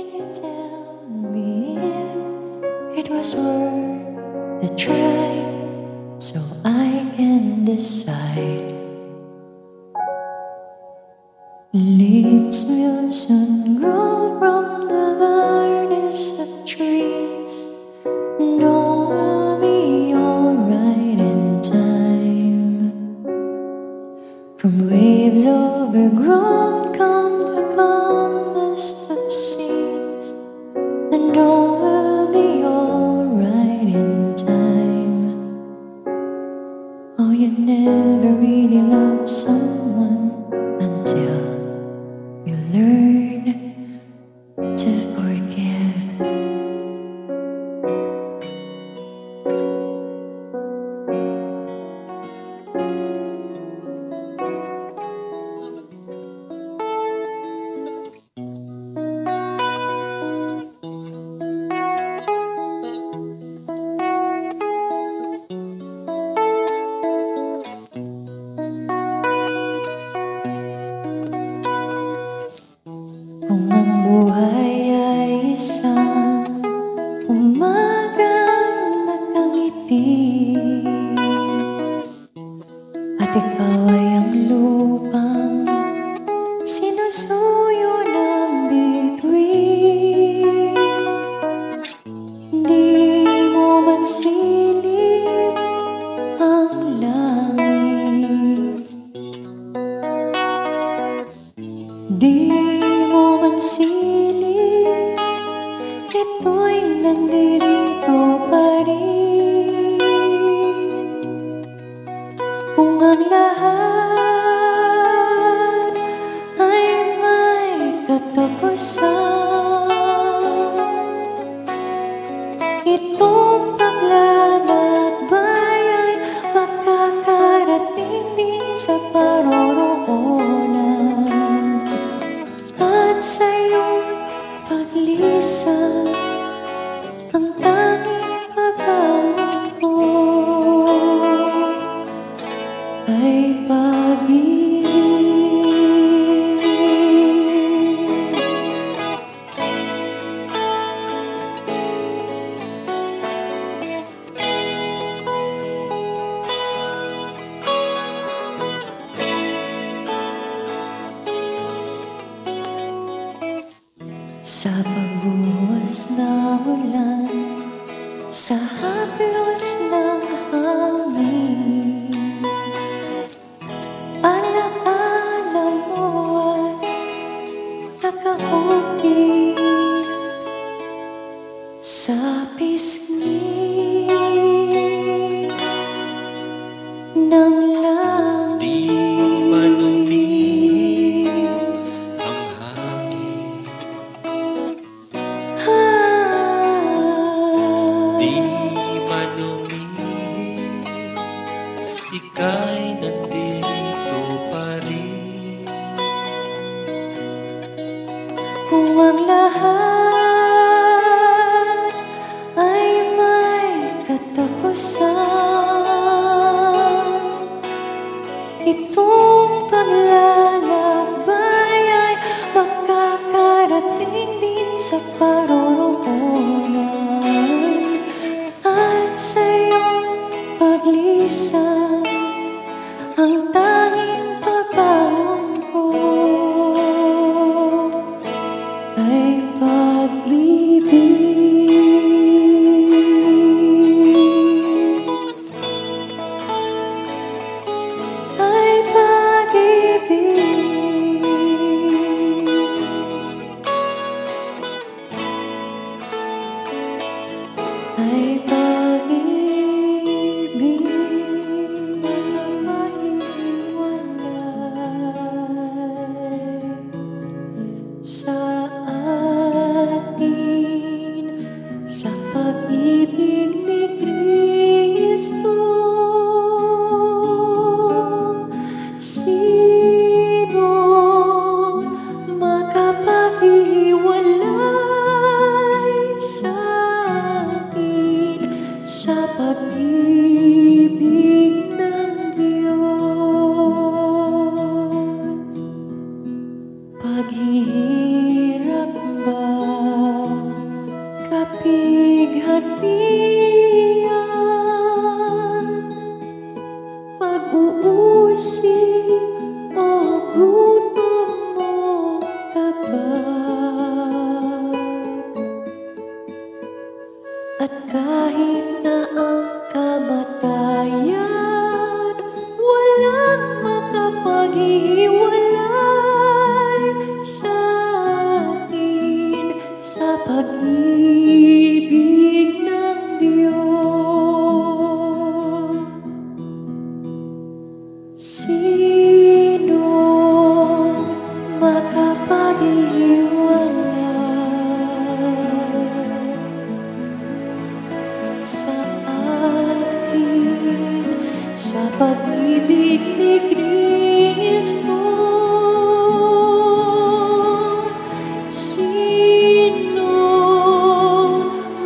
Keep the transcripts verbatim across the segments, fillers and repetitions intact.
Can you tell me if it was worth the try, so I can decide? Leaves will soon grow from the barrenness of trees, and all will be alright in time. From waves overgrown come the calmest of seas, and all will be alright in time. Oh, you never really love someone until you learn to forgive. Kung ang buhay ay isang umagang nakangiti, at ikaw ay ang lupang sinusuyo ng bituin, di mo man silip ang langit, di silip, ito'y nandirito pa rin. Kung ang lahat ay may katapusan, itong paglalakbay ay makakarating din sa paroroonan. At sa iyong paglisan, ang tanging pabangon ko ay pag-ibig. Sa pagbuhos ng ulan, sa haplos ng hangin, alaala mo ay nakaukit sa pisngi ng langit. Di manumingin ang hangin, di manumingin, ika'y nandito pa rin. Kung ang lahat ay may katapusan, itong paglalakbay ay makakarating din sa paroroonan. At sa iyong paglisan, ang tanging pabangon ko ay pag-ibig. Ay pag-ibig. Ay pag-ibig na maghihiwalay sa atin, sa pag-ibig ni Kristo. Sinong makapaghiwalay sa atin, sa pag-ibig ng Diyos? Paghihirap ba lumulubog. At kahit na ang kamatayan walang makapaghiwalay sa atin sa pag-ibig ng Diyos. Sinong makapaghiwalay sa atin sa pag-ibig ni Kristo? Sinong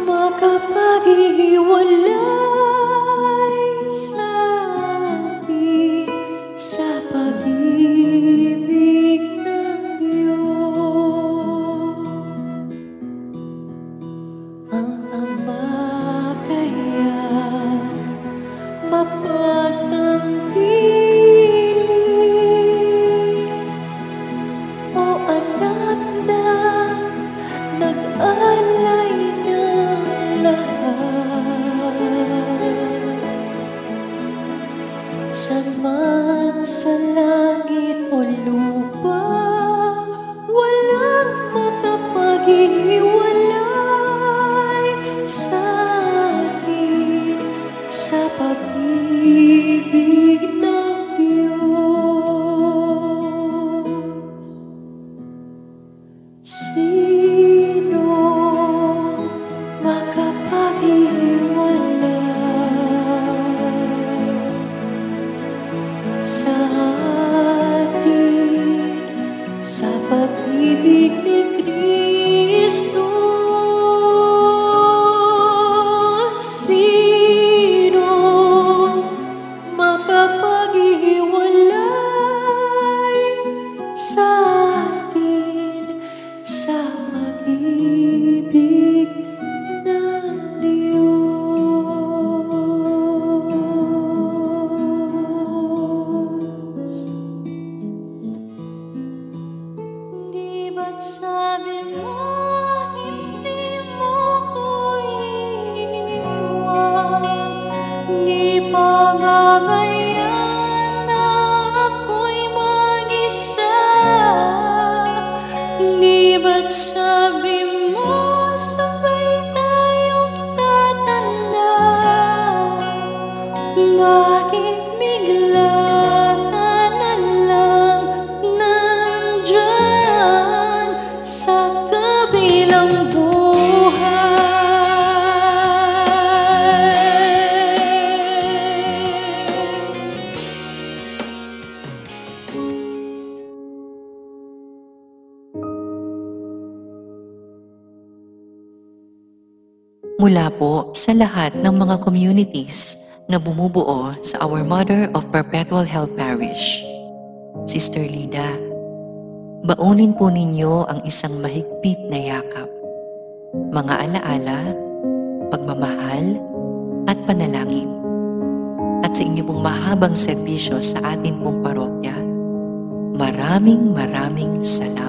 makapaghiwalay sa atin sa pag-ibig ng Diyos? Ang Ama kaya mapagtangkili o anak na nag-alay ng lahat, saman sa langit o lupa walang makapaghiwalay sa atin sa pag-ibig ng Diyos. Sinong makapaghiwalay sa atin sa pag-ibig ni Kristo? Sinong makapaghiwalay sa atin sa pag-ibig ng Diyos? Di ba't sabi mo hindi mo ko iiwan? Di pa babayaan na ako'y mag-isa? Di ba't sabi mo sabay tayong tatanda? Bakit bigla ka na lang nandyan sa kabilang Mula po sa lahat ng mga communities na bumubuo sa Our Mother of Perpetual Help Parish, Sister Lida, baunin po ninyo ang isang mahigpit na yakap, mga alaala, pagmamahal, at panalangin. At sa inyo pong mahabang serbisyo sa atin pong parokya, maraming maraming salamat.